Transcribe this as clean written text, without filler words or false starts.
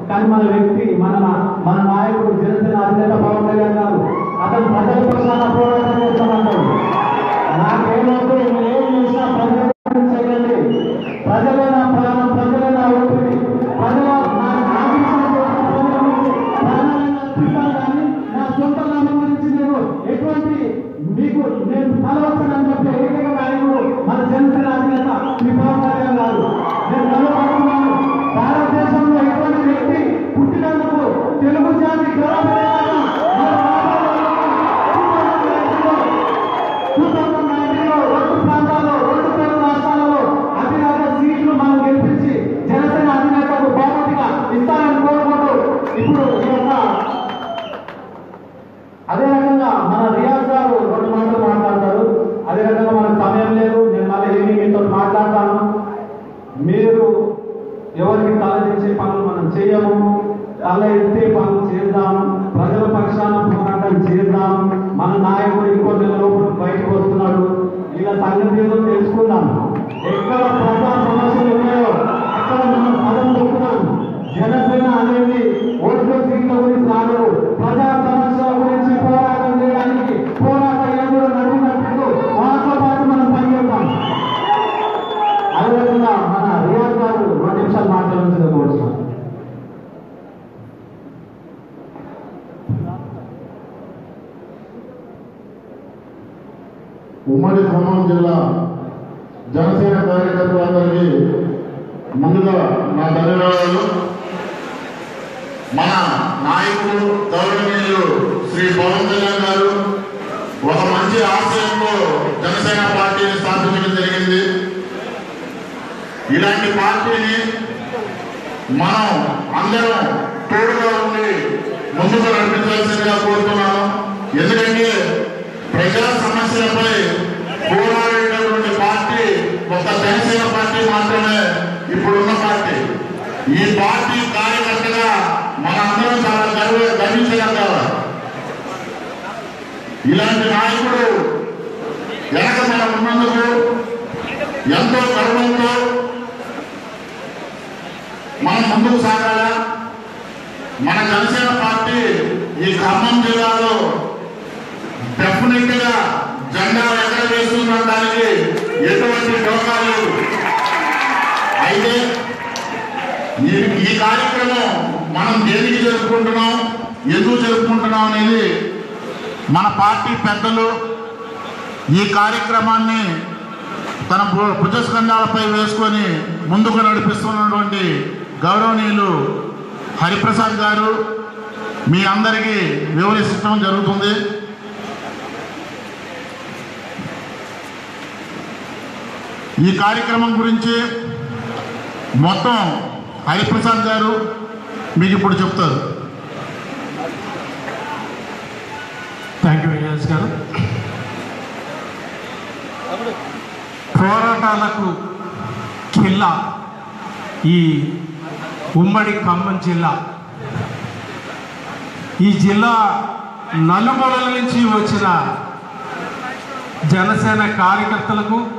కానీ మన వ్యక్తి మన నాయకుడు జనసేన అధినేత పవన్ కళ్యాణ్ గారు అతను ప్రజల పక్షాన పోరాటం చేస్తామంటారు. నాకేమవుతూ ఏం చేసినా ప్రజలు చేయండి, ప్రజలే నా ప్రాణం, ప్రజలే నా ఊపిరి, ప్రజల నా సొంత లాభం గురించి నేను ఎటువంటి మీకు నేను కలవచ్చనని చెప్పి ఏకైక నాయకుడు మన జనసేన అధినేత శ్రీ పవన్ కళ్యాణ్ గారు. నేను కలవడుతున్నాను. భారతదేశంలో ఎటువంటి వ్యక్తి పుట్టినందుకు తెలుగు జాతి గౌరవం 2019లో 2 ప్రాంతాల్లో 2 తెలుగు రాష్ట్రాలలో అతిరాజ సీట్లు మనం గెలిపించి జనసేన అధినేతకు బహుమతిగా ఇస్తారని కోరుకుంటూ ఇప్పుడు అదే రకంగా మన రియాజ్ గారు 2 మాటలు మాట్లాడతారు. అదే రకంగా మనకు సమయం లేదు, నేను మళ్ళీ ఏమి మీతో మాట్లాడతాను. మీరు ఎవరికి తలదించే పనులు మనం చేయము, తల ఎత్తే పనులు చేద్దాం, ప్రజల పక్షాన పోరాటం చేద్దాం. మన నాయకుడు ఇంకొన్ని లోపల బయటకు వస్తున్నాడు, ఇలా సంగతి ఏదో తెలుసుకుందాం. ఎక్కడ ప్రజా సమస్యలు ఉన్నాయో అక్కడ మనం పదం చెప్తున్నాం. జనసేన అనేది ఓట్ల సీట్ల గురించి రాదు, ప్రజా సమస్యల గురించి పోరాటం చేయడానికి పోరాట యోధులు నడిపినప్పుడు వాటితో పాటు మనం పనిచేద్దాం. అదేవిధంగా మన రియాజ్ గారు 2 నిమిషాలు మాట్లాడాల్సిందిగా కోరుతున్నాం. ఉమ్మడి ఖమ్మం జిల్లా జనసేన కార్యకర్తలందరికీ ముందుగా నా ధన్యవాదాలు. మన నాయకుడు గౌరవనీయులు శ్రీ పవన్ కళ్యాణ్ గారు ఒక మంచి ఆశయంతో జనసేన పార్టీని స్థాపించడం జరిగింది. ఇలాంటి పార్టీని మనం అందరం తోడుగా ఉండి ముందుకు నడిపించాల్సిందిగా కోరుతున్నాను. ఎందుకంటే ప్రజా సమస్యలపై పోరాడేటటువంటి పార్టీ ఒక జనసేన పార్టీ మాత్రమే ఇప్పుడున్న పార్టీ. ఈ పార్టీ కార్యకర్తగా మనందరం చాలా గర్వించగలగాలి. ఇలాంటి నాయకుడు వెనక మనం ఉన్నందుకు ఎంతో గర్వంతో మనం ముందుకు సాగాలా. మన జనసేన పార్టీ ఈ ఖమ్మం జిల్లాలో డెఫినెట్ గా జెండా ఎగరవేస్తుండడానికి ఎటువంటి డోకా లేదు. అయితే ఈ కార్యక్రమం మనం దేనికి జరుపుకుంటున్నాం, ఎందుకు జరుపుకుంటున్నాం అనేది మన పార్టీ పెద్దలు ఈ కార్యక్రమాన్ని తన భుజస్కంధాలపై వేసుకొని ముందుకు నడిపిస్తున్నటువంటి గౌరవనీయులు హరిప్రసాద్ గారు మీ అందరికీ వివరించడం జరుగుతుంది. ఈ కార్యక్రమం గురించి మొత్తం హరిప్రసాద్ గారు మీకు ఇప్పుడు చెప్తారు. థ్యాంక్ యూ రియాజ్ గారు. పోరాటాలకు కిల్లా ఈ ఉమ్మడి ఖమ్మం జిల్లా. ఈ జిల్లా నలుమూలల నుంచి వచ్చిన జనసేన కార్యకర్తలకు